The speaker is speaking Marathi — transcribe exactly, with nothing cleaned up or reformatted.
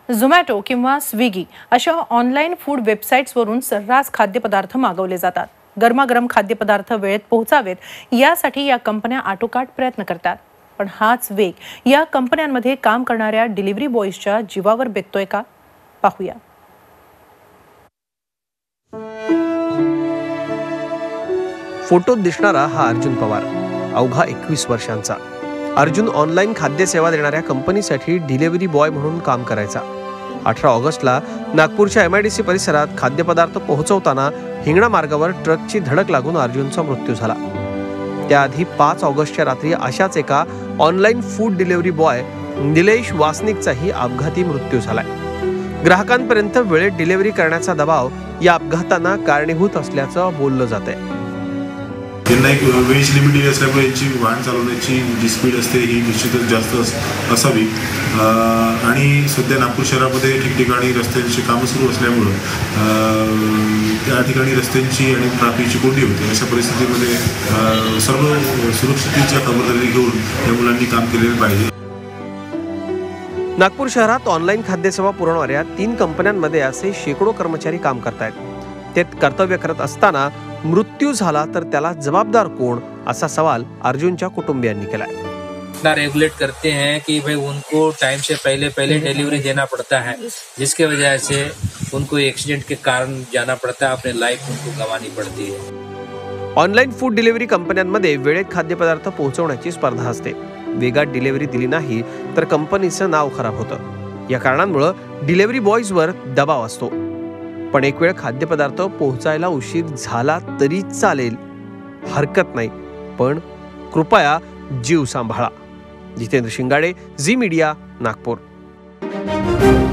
झोमॅटो किंवा स्विगी अशा ऑनलाईन फूड वेबसाईट्सवरून सर्रास खाद्यपदार्थ मागवले जातात। गरमागरम खाद्यपदार्थ वेळेत पोहोचावेत यासाठी या कंपन्या आटोकाट प्रयत्न करतात। पण हाच वेग या कंपन्यांमध्ये काम करणाऱ्या डिलिव्हरी बॉयजच्या जीवावर बेततोय का? पाहूया। फोटोत दिसणारा हा अर्जुन पवार, अवघा एकवीस वर्षांचा। अर्जुन ऑनलाईन खाद्यसेवा देणाऱ्या कंपनीसाठी डिलिव्हरी बॉय म्हणून काम करायचा। अठरा ऑगस्टला नागपूरच्या एम आय डी सी परिसरात खाद्यपदार्थ पोहोचवताना हिंगणा मार्गावर ट्रकची धडक लागून अर्जुनचा मृत्यू झाला। त्याआधी पाच ऑगस्टच्या रात्री अशाच एका online food delivery boy Nilesh वासनिकचाही अपघाती मृत्यू झालाय। ग्राहकांपर्यंत वेळेत डिलिव्हरी करण्याचा दबाव या अपघातांना कारणीभूत असल्याचं बोललं जातंय। त्यांना एक वेज लिमिट दिली असल्यामुळे यांची वाहन चालवण्याची जी स्पीड असते ही निश्चितच जास्त असावी आणि सध्या नागपूर शहरामध्ये ठिकठिकाणी रस्त्यांची कामं सुरू असल्यामुळं त्या ठिकाणी रस्त्यांची आणि ट्रॅफिकची कोंडी होते। अशा परिस्थितीमध्ये सर्व सुरक्षिततेच्या खबरदारी घेऊन या मुलांनी काम केलेलं पाहिजे। नागपूर शहरात ऑनलाईन खाद्यसेवा पुरवणाऱ्या तीन कंपन्यांमध्ये असे शेकडो कर्मचारी काम करतायत। ते कर्तव्य करत असताना मृत्यू झाला तर त्याला जबाबदार कोण, असा सवाल अर्जुनच्या कुटुंबियांनी केलाय। इतना रेगुलेट करते हैं कि भाई उनको टाइम से पहले पहले डिलीवरी देना पड़ता है, जिसके वजह से उनको एक्सीडेंट के कारण जाना पड़ता है, अपने लाइफ उनको गंवानी पड़ती है। ऑनलाईन फूड डिलिव्हरी कंपन्यांमध्ये वेळेत खाद्यपदार्थ पोहोचवण्याची स्पर्धा असते। वेगात डिलिव्हरी दिली नाही तर कंपनीचं नाव खराब होतं। या कारणांमुळे डिलिव्हरी बॉयजवर दबाव असतो। पण एक वेळ खाद्यपदार्थ पोहोचायला उशीर झाला तरी चालेल, हरकत नाही, पण कृपया जीव सांभाळा। Jitendra Shingade, Zee media, Nagpur.